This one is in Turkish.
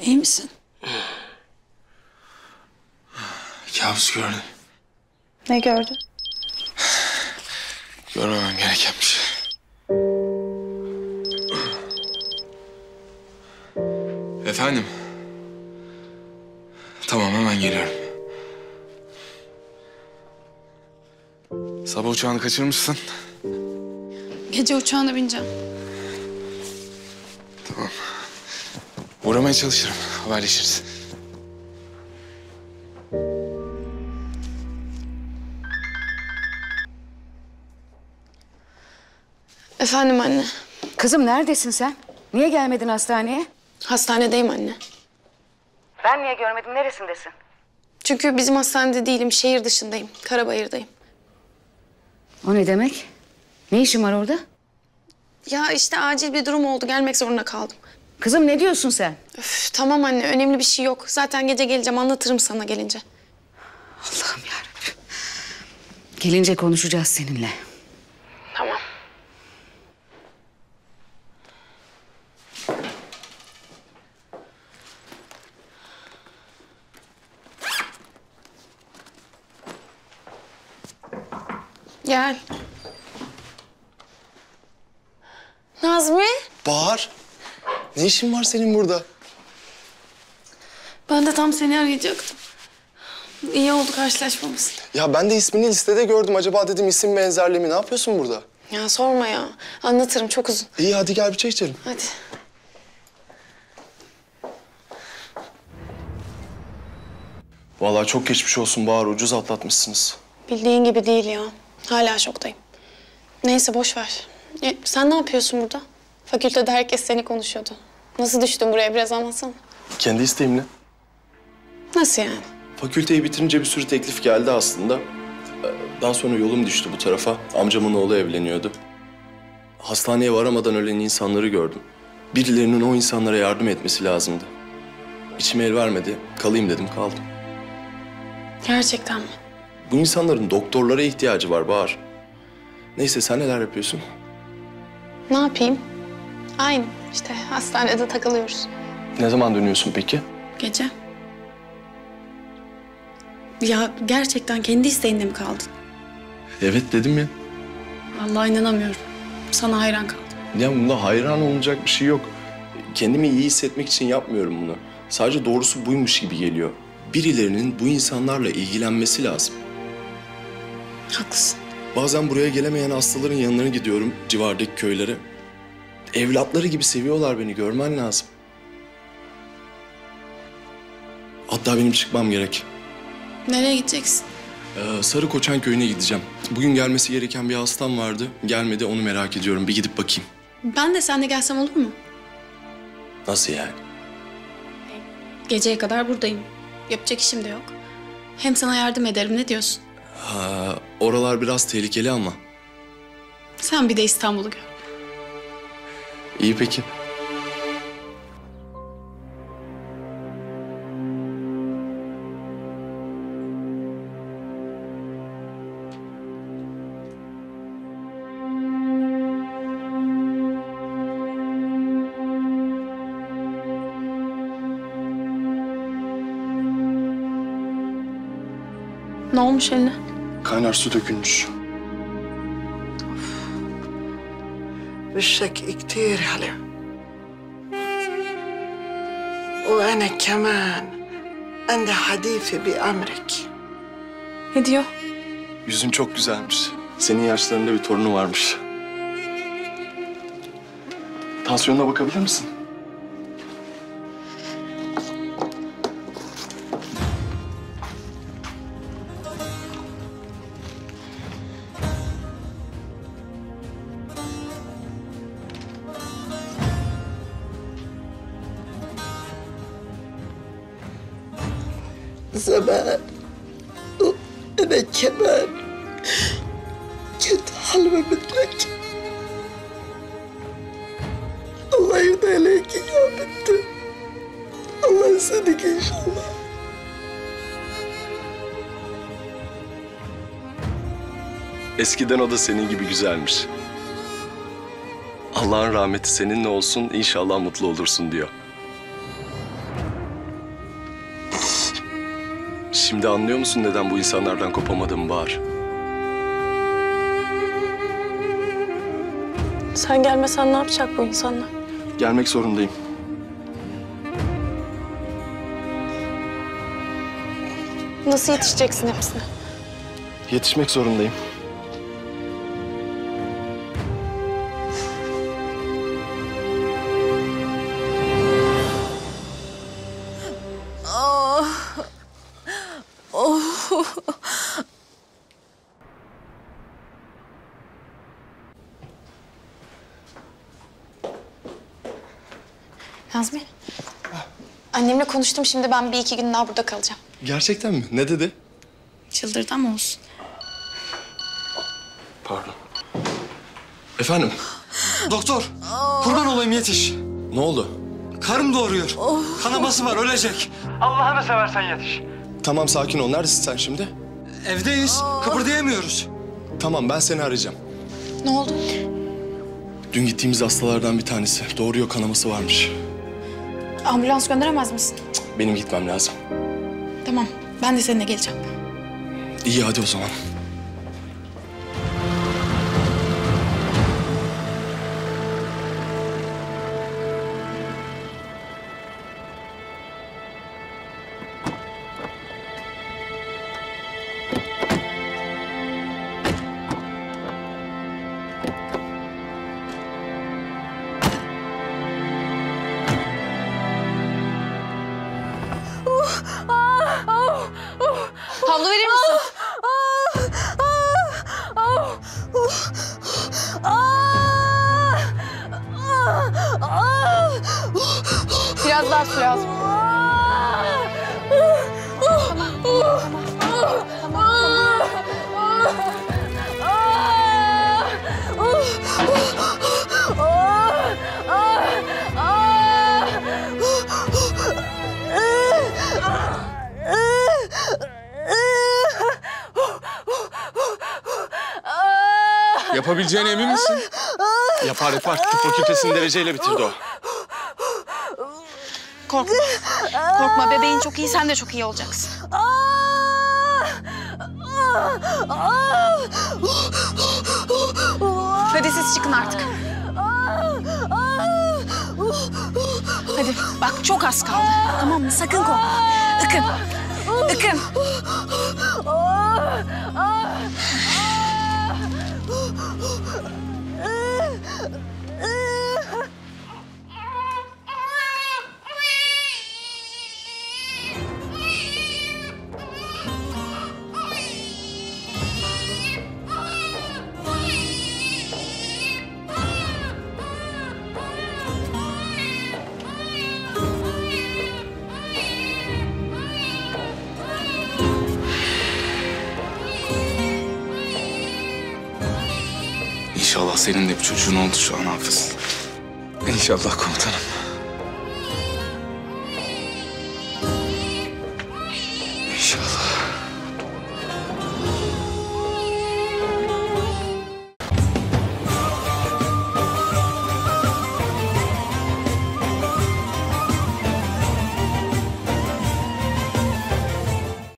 İyi misin? Kabus gördüm. Ne gördün? Görmemem gereken bir şey. Efendim? Tamam, hemen geliyorum. Sabah uçağını kaçırmışsın. Gece uçağına bineceğim. Tamam. Uğramaya çalışırım. Haberleşiriz. Efendim anne. Kızım neredesin sen? Niye gelmedin hastaneye? Hastanedeyim anne. Ben niye görmedim? Neresindesin? Çünkü bizim hastanede değilim. Şehir dışındayım. Karabayır'dayım. O ne demek? Ne işin var orada? Ya işte acil bir durum oldu. Gelmek zorunda kaldım. Kızım ne diyorsun sen? Üf, tamam anne. Önemli bir şey yok. Zaten gece geleceğim. Anlatırım sana gelince. Allah'ım yarabbim. Gelince konuşacağız seninle. Tamam. Gel. Nazmi? Bahar, ne işin var senin burada? Ben de tam seni arayacaktım. İyi oldu karşılaşmamız. Ya ben de ismini listede gördüm. Acaba dedim isim benzerliği mi? Ne yapıyorsun burada? Ya sorma ya. Anlatırım çok uzun. İyi, hadi gel bir çay içelim. Hadi. Vallahi çok geçmiş olsun Bahar. Ucuz atlatmışsınız. Bildiğin gibi değil ya. Hala şoktayım. Neyse boş ver. Sen ne yapıyorsun burada? Fakültede herkes seni konuşuyordu. Nasıl düştün buraya biraz anlatsana. Kendi isteğimle. Nasıl yani? Fakülteyi bitirince bir sürü teklif geldi aslında. Daha sonra yolum düştü bu tarafa. Amcamın oğlu evleniyordu. Hastaneye varamadan ölen insanları gördüm. Birilerinin o insanlara yardım etmesi lazımdı. İçime el vermedi. Kalayım dedim, kaldım. Gerçekten mi? Bu insanların doktorlara ihtiyacı var Bahar. Neyse, sen neler yapıyorsun? Ne yapayım? Aynı. İşte hastanede takılıyoruz. Ne zaman dönüyorsun peki? Gece. Ya gerçekten kendi isteğinde mi kaldın? Evet dedim ya. Vallahi inanamıyorum. Sana hayran kaldım. Ya bunda hayran olacak bir şey yok. Kendimi iyi hissetmek için yapmıyorum bunu. Sadece doğrusu buymuş gibi geliyor. Birilerinin bu insanlarla ilgilenmesi lazım. Haklısın. Bazen buraya gelemeyen hastaların yanlarına gidiyorum, civardaki köylere. Evlatları gibi seviyorlar beni, görmen lazım. Hatta benim çıkmam gerek. Nereye gideceksin? Sarı Koçan köyüne gideceğim. Bugün gelmesi gereken bir hastam vardı. Gelmedi, onu merak ediyorum. Bir gidip bakayım. Ben de seninle gelsem olur mu? Nasıl yani? Geceye kadar buradayım. Yapacak işim de yok. Hem sana yardım ederim. Ne diyorsun? Oralar biraz tehlikeli ama. Sen bir de İstanbul'u gör. İyi peki. Ne olmuş eline? Kaynar su dökülmüş. وشك كتير حلو وأنا كمان عندي حديثة بأمرك. Ne diyor? Yüzün çok güzelmiş. Senin yaşlarında bir torunu varmış. Tansiyonuna bakabilir misin? زمان وأنا كمان كنت حلوة مثلك. الله يرضى عليك يا بنتي. الله يسعدك إن شاء الله. Eskiden o da senin gibi güzelmiş. Allah'ın rahmeti seninle olsun, inşallah mutlu olursun diyor. Şimdi anlıyor musun neden bu insanlardan kopamadığımı Bahar? Sen gelmesen ne yapacak bu insanlar? Gelmek zorundayım. Nasıl yetişeceksin hepsine? Yetişmek zorundayım. Nazmi. Annemle konuştum, şimdi ben bir iki gün daha burada kalacağım. Gerçekten mi? Ne dedi? Çıldırdı ama olsun. Pardon. Efendim? Doktor, kurban olayım yetiş. Ne oldu? Karım doğuruyor. Kanaması var, ölecek. Allah'ını seversen yetiş. Tamam sakin ol. Neredesin sen şimdi? Evdeyiz, kıpırdayamıyoruz. Tamam ben seni arayacağım. Ne oldu? Dün gittiğimiz hastalardan bir tanesi. Doğuruyor kanaması varmış. Ambulans gönderemez misin? Benim gitmem lazım. Tamam, ben de seninle geleceğim. İyi hadi o zaman. Havlu verir misin? Biraz daha su lazım. Yapabileceğine emin misin? Yapar yapar. Tıp fakültesini dereceyle bitirdi o. Korkma. Korkma, bebeğin çok iyi, sen de çok iyi olacaksın. Hadi siz çıkın artık. Hadi bak çok az kaldı. Tamam mı? Sakın korkma. Ikın. Ikın. İnşallah senin de bir çocuğun oldu şu an Hafız. İnşallah komutanım.